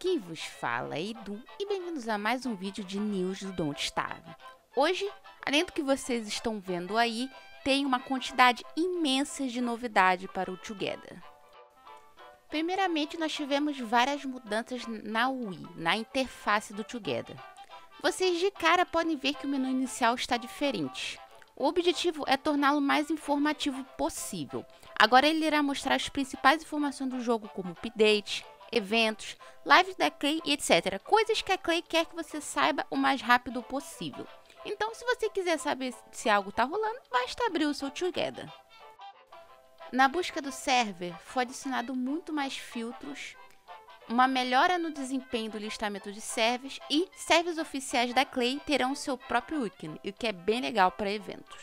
Quem vos fala é Edu e bem-vindos a mais um vídeo de news do Don't Starve. Hoje, além do que vocês estão vendo aí, tem uma quantidade imensa de novidade para o Together. Primeiramente, nós tivemos várias mudanças na UI, na interface do Together. Vocês de cara podem ver que o menu inicial está diferente. O objetivo é torná-lo mais informativo possível. Agora ele irá mostrar as principais informações do jogo, como updates, eventos, lives da Clay e etc. Coisas que a Clay quer que você saiba o mais rápido possível. Então, se você quiser saber se algo está rolando, basta abrir o seu Together. Na busca do server, foi adicionado muito mais filtros, uma melhora no desempenho do listamento de servers e servers oficiais da Clay terão seu próprio ícone, o que é bem legal para eventos.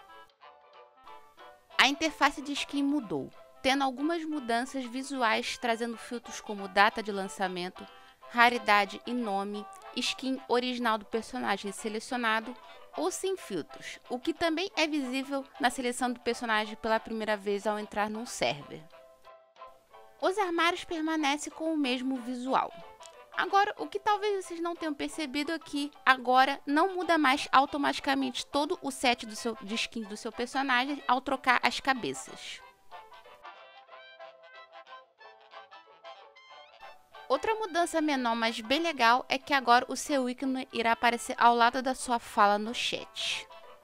A interface de skin mudou, tendo algumas mudanças visuais trazendo filtros como data de lançamento, raridade e nome, skin original do personagem selecionado ou sem filtros, o que também é visível na seleção do personagem pela primeira vez ao entrar num server. Os armários permanecem com o mesmo visual. Agora, o que talvez vocês não tenham percebido é que agora não muda mais automaticamente todo o set de skins do seu personagem ao trocar as cabeças. Outra mudança menor, mas bem legal, é que agora o seu ícone irá aparecer ao lado da sua fala no chat.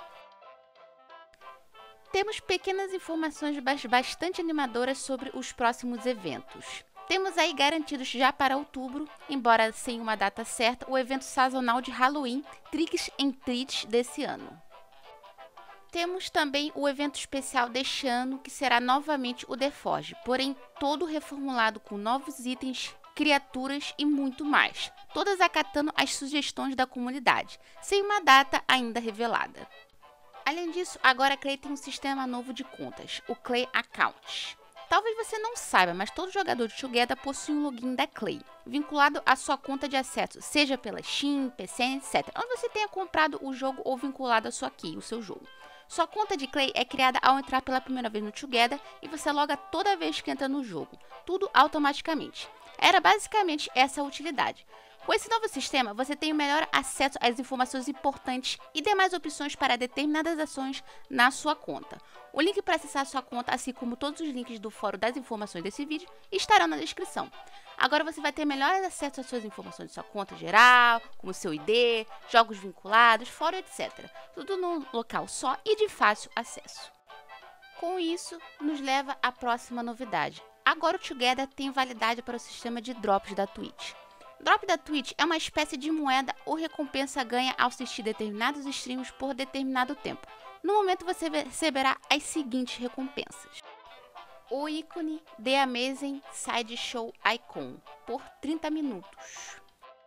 Temos pequenas informações bastante animadoras sobre os próximos eventos. Temos aí garantidos já para outubro, embora sem uma data certa, o evento sazonal de Halloween Tricks and Treats desse ano. Temos também o evento especial deste ano, que será novamente o The Forge, porém todo reformulado com novos itens, criaturas e muito mais, todas acatando as sugestões da comunidade, sem uma data ainda revelada. Além disso, agora a Clay tem um sistema novo de contas, o Clay Account. Talvez você não saiba, mas todo jogador de Together possui um login da Clay, vinculado à sua conta de acesso, seja pela Steam, PC, etc., onde você tenha comprado o jogo ou vinculado à sua key, o seu jogo. Sua conta de Clay é criada ao entrar pela primeira vez no Together e você loga toda vez que entra no jogo, tudo automaticamente. Era basicamente essa a utilidade. Com esse novo sistema, você tem o melhor acesso às informações importantes e demais opções para determinadas ações na sua conta. O link para acessar a sua conta, assim como todos os links do fórum das informações desse vídeo, estarão na descrição. Agora você vai ter melhor acesso às suas informações de sua conta geral, como seu ID, jogos vinculados, fórum, etc. Tudo num local só e de fácil acesso. Com isso, nos leva à próxima novidade. Agora o Together tem validade para o sistema de drops da Twitch. Drop da Twitch é uma espécie de moeda ou recompensa ganha ao assistir determinados streams por determinado tempo. No momento você receberá as seguintes recompensas. O ícone The Amazing Sideshow Icon por 30 minutos.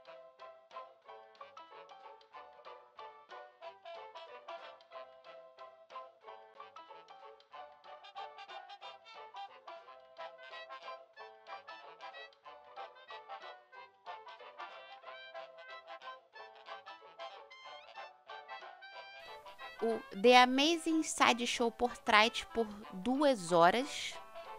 O The Amazing Sideshow Portrait por 2 horas.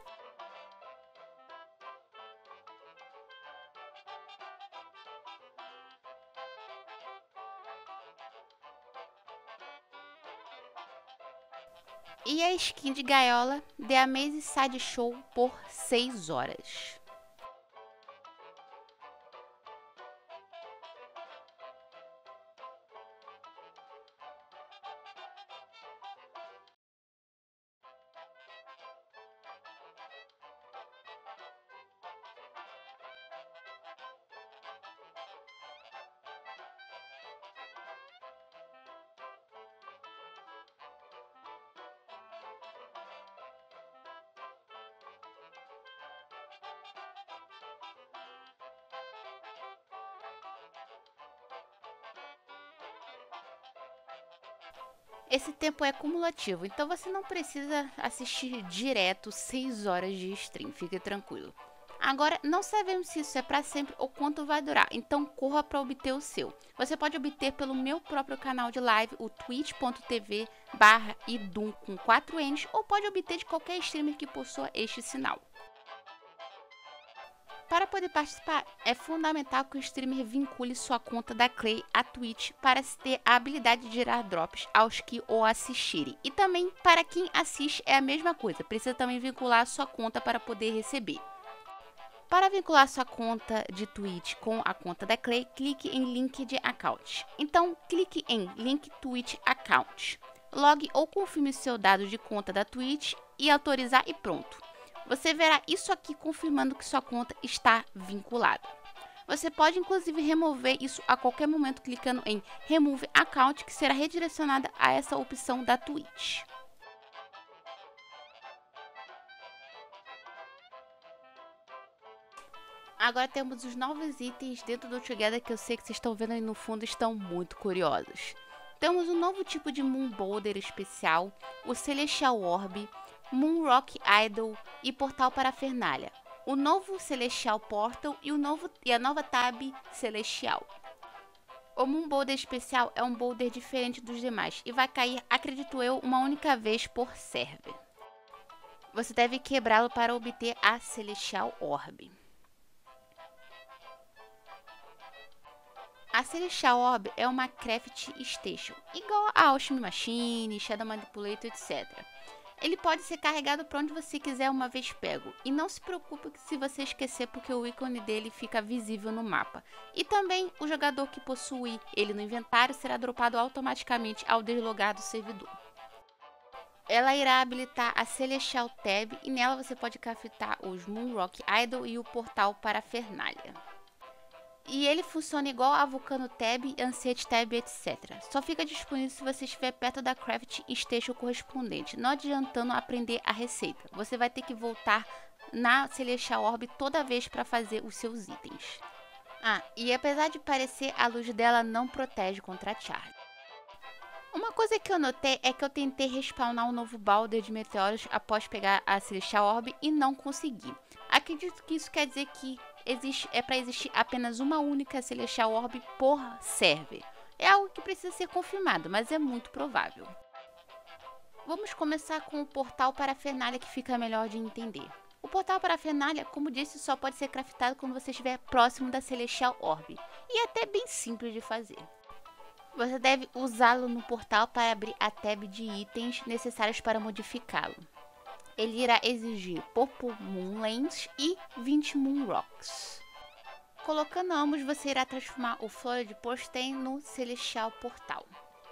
E a skin de gaiola The Amazing Sideshow por 6 horas. Esse tempo é cumulativo, então você não precisa assistir direto 6 horas de stream, fique tranquilo. Agora, não sabemos se isso é para sempre ou quanto vai durar, então corra para obter o seu. Você pode obter pelo meu próprio canal de live, o twitch.tv/idum com 4 N's, ou pode obter de qualquer streamer que possua este sinal. Para poder participar, é fundamental que o streamer vincule sua conta da Clay à Twitch para se ter a habilidade de gerar drops aos que o assistirem. E também para quem assiste é a mesma coisa, precisa também vincular a sua conta para poder receber. Para vincular sua conta de Twitch com a conta da Clay, clique em link de account. Então, clique em link Twitch account. Logue ou confirme seu dado de conta da Twitch e autorizar e pronto. Você verá isso aqui confirmando que sua conta está vinculada. Você pode inclusive remover isso a qualquer momento clicando em Remove Account, que será redirecionada a essa opção da Twitch. Agora temos os novos itens dentro do Together que eu sei que vocês estão vendo aí no fundo e estão muito curiosos. Temos um novo tipo de Moon Boulder especial, o Celestial Orb, Moon Rock Idol e Portal Parafernália, o novo Celestial Portal e a nova Tab Celestial. O Moon Boulder especial é um boulder diferente dos demais e vai cair, acredito eu, uma única vez por server. Você deve quebrá-lo para obter a Celestial Orb. A Celestial Orb é uma craft station, igual a Alchemy Machine, Shadow Manipulator, etc. Ele pode ser carregado para onde você quiser uma vez pego, e não se preocupe se você esquecer porque o ícone dele fica visível no mapa. E também o jogador que possui ele no inventário será dropado automaticamente ao deslogar do servidor. Ela irá habilitar a Celestial Tab e nela você pode craftar os Moon Rock Idol e o Portal Parafernália. E ele funciona igual a Vulcano Tab, Ancient Tab, etc. Só fica disponível se você estiver perto da Craft Station correspondente, não adiantando aprender a receita. Você vai ter que voltar na Celestial Orb toda vez para fazer os seus itens. E apesar de parecer, a luz dela não protege contra a Charlie. Uma coisa que eu notei é que eu tentei respawnar um novo boulder de meteoros após pegar a Celestial Orb e não consegui. Acredito que isso quer dizer que é para existir apenas uma única Celestial Orb por server. É algo que precisa ser confirmado, mas é muito provável. Vamos começar com o Portal Parafernália, que fica melhor de entender. O Portal Parafernália, como disse, só pode ser craftado quando você estiver próximo da Celestial Orb, e é até bem simples de fazer. Você deve usá-lo no portal para abrir a tab de itens necessários para modificá-lo. Ele irá exigir Purple Moon Lens e 20 Moon Rocks. Colocando ambos, você irá transformar o Florid Porstein no Celestial Portal.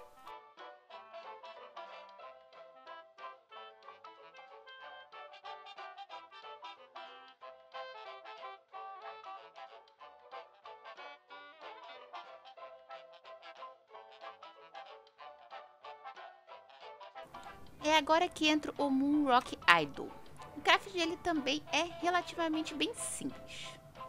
É agora que entra o Moon Rock Idol. O craft dele também é relativamente bem simples.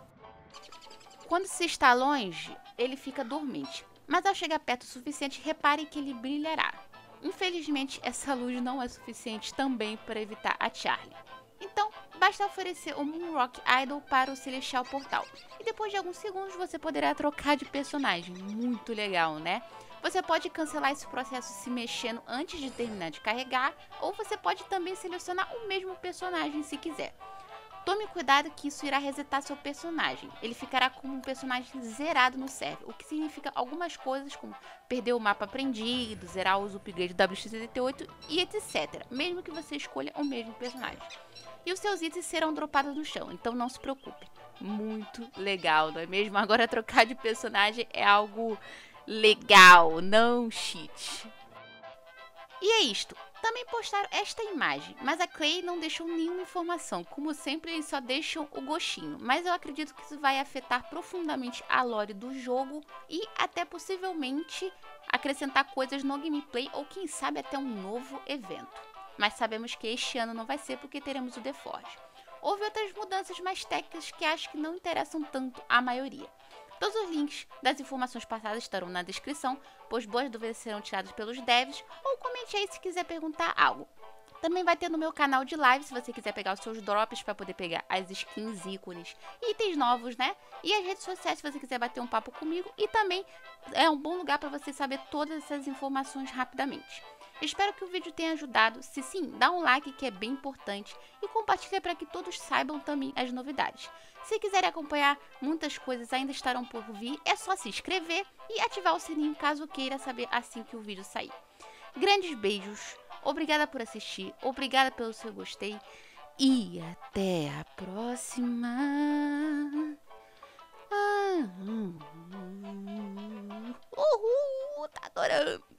Quando se está longe, ele fica dormente, mas ao chegar perto o suficiente, repare que ele brilhará. Infelizmente, essa luz não é suficiente também para evitar a Charlie. Então, basta oferecer o Moon Rock Idol para o Celestial Portal. E depois de alguns segundos, você poderá trocar de personagem. Muito legal, né? Você pode cancelar esse processo se mexendo antes de terminar de carregar, ou você pode também selecionar o mesmo personagem se quiser. Tome cuidado que isso irá resetar seu personagem. Ele ficará como um personagem zerado no server, o que significa algumas coisas como perder o mapa aprendido, zerar os upgrades do WX78 e etc. Mesmo que você escolha o mesmo personagem. E os seus itens serão dropados no chão, então não se preocupe. Muito legal, não é mesmo? Agora trocar de personagem é algo legal, não cheat. E é isto. Também postaram esta imagem, mas a Clay não deixou nenhuma informação. Como sempre, eles só deixam o gostinho. Mas eu acredito que isso vai afetar profundamente a lore do jogo e até possivelmente acrescentar coisas no gameplay ou quem sabe até um novo evento. Mas sabemos que este ano não vai ser porque teremos o The Forge. Houve outras mudanças mais técnicas que acho que não interessam tanto a maioria. Todos os links das informações passadas estarão na descrição, pois boas dúvidas serão tiradas pelos devs, ou comente aí se quiser perguntar algo. Também vai ter no meu canal de live, se você quiser pegar os seus drops para poder pegar as skins, ícones, itens novos, né? E as redes sociais, se você quiser bater um papo comigo. E também é um bom lugar para você saber todas essas informações rapidamente. Espero que o vídeo tenha ajudado. Se sim, dá um like que é bem importante e compartilha para que todos saibam também as novidades. Se quiserem acompanhar, muitas coisas ainda estarão por vir, é só se inscrever e ativar o sininho caso queira saber assim que o vídeo sair. Grandes beijos, obrigada por assistir, obrigada pelo seu gostei e até a próxima. Uhul, tá adorando.